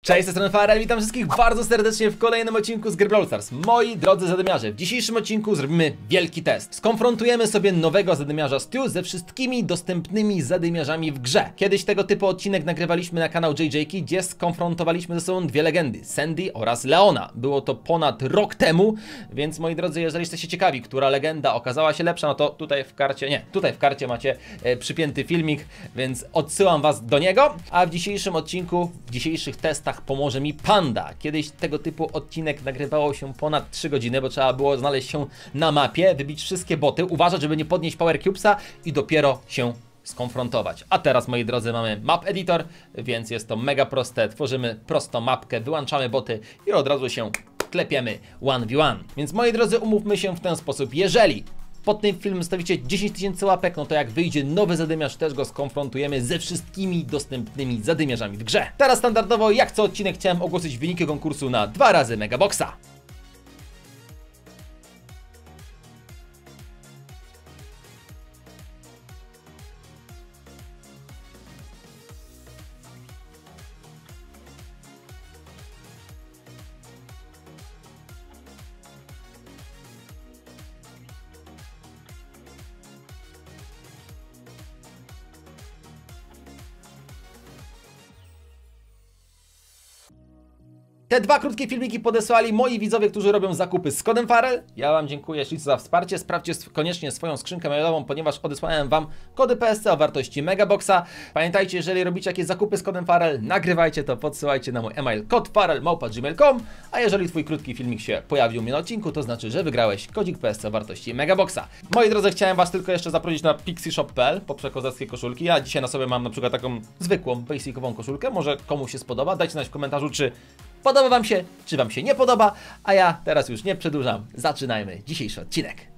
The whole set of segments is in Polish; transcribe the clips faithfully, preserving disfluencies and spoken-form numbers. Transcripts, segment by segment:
Cześć, z tej strony Farel, witam wszystkich bardzo serdecznie w kolejnym odcinku z gry Brawl Stars. Moi drodzy zadymiarze, w dzisiejszym odcinku zrobimy wielki test. Skonfrontujemy sobie nowego zadymiarza Stu ze wszystkimi dostępnymi zadymiarzami w grze. Kiedyś tego typu odcinek nagrywaliśmy na kanał J J K, gdzie skonfrontowaliśmy ze sobą dwie legendy, Sandy oraz Leona. Było to ponad rok temu, więc moi drodzy, jeżeli jesteście ciekawi, która legenda okazała się lepsza, no to tutaj w karcie, nie, tutaj w karcie macie e, przypięty filmik, więc odsyłam was do niego. A w dzisiejszym odcinku, w dzisiejszych testach pomoże mi Panda. Kiedyś tego typu odcinek nagrywało się ponad trzy godziny, bo trzeba było znaleźć się na mapie, wybić wszystkie boty, uważać, żeby nie podnieść Power Cubesa i dopiero się skonfrontować. A teraz, moi drodzy, mamy map editor, więc jest to mega proste. Tworzymy prostą mapkę, wyłączamy boty i od razu się klepiemy jeden na jeden. Więc, moi drodzy, umówmy się w ten sposób. Jeżeli pod tym filmem zostawicie dziesięć tysięcy łapek, no to jak wyjdzie nowy zadymiarz, też go skonfrontujemy ze wszystkimi dostępnymi zadymiarzami w grze. Teraz standardowo, jak co odcinek, chciałem ogłosić wyniki konkursu na dwa razy Megaboxa. Te dwa krótkie filmiki podesłali moi widzowie, którzy robią zakupy z kodem Farel. Ja wam dziękuję ślicznie za wsparcie. Sprawdźcie koniecznie swoją skrzynkę mailową, ponieważ odesłałem wam kody P S C o wartości Megaboxa. Pamiętajcie, jeżeli robicie jakieś zakupy z kodem Farel, nagrywajcie to, podsyłajcie na mój e-mail kod farel małpa gmail kropka com. A jeżeli twój krótki filmik się pojawił mi na odcinku, to znaczy, że wygrałeś kodzik P S C o wartości Megaboxa. Moi drodzy, chciałem was tylko jeszcze zaprosić na pixie shop kropka p l po przekozackie koszulki. Ja dzisiaj na sobie mam na przykład taką zwykłą, basicową koszulkę. Może komuś się spodoba. Dajcie znać w komentarzu, czy podoba wam się, czy wam się nie podoba, a ja teraz już nie przedłużam, zaczynajmy dzisiejszy odcinek.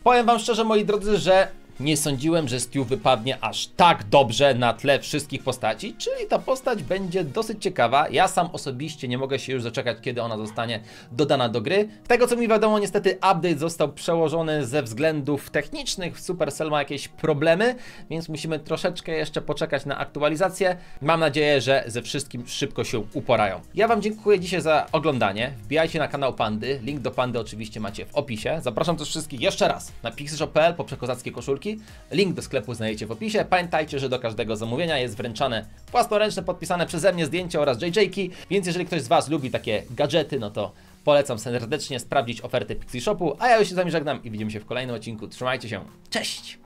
Powiem wam szczerze, moi drodzy, że nie sądziłem, że Stu wypadnie aż tak dobrze na tle wszystkich postaci, czyli ta postać będzie dosyć ciekawa. Ja sam osobiście nie mogę się już doczekać, kiedy ona zostanie dodana do gry. Z tego co mi wiadomo, niestety update został przełożony ze względów technicznych. Supercell ma jakieś problemy, więc musimy troszeczkę jeszcze poczekać na aktualizację. Mam nadzieję, że ze wszystkim szybko się uporają. Ja wam dziękuję dzisiaj za oglądanie. Wbijajcie na kanał Pandy. Link do Pandy oczywiście macie w opisie. Zapraszam też wszystkich jeszcze raz na pixelshop kropka p l po przekozackie koszulki. Link do sklepu znajdziecie w opisie. Pamiętajcie, że do każdego zamówienia jest wręczane własnoręczne, podpisane przeze mnie zdjęcie oraz J J ki, więc jeżeli ktoś z was lubi takie gadżety, no to polecam serdecznie sprawdzić oferty Pixie Shopu, a ja już się z wami żegnam i widzimy się w kolejnym odcinku. Trzymajcie się, cześć!